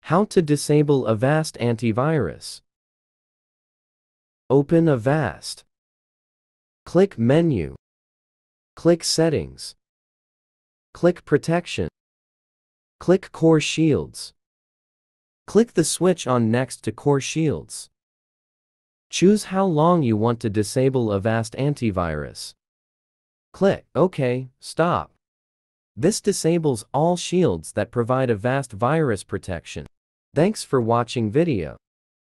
How to disable Avast Antivirus. Open Avast. Click Menu. Click Settings. Click Protection. Click Core Shields. Click the switch on next to Core Shields. Choose how long you want to disable Avast Antivirus. Click OK, Stop. This disables all shields that provide Avast virus protection. Thanks for watching video.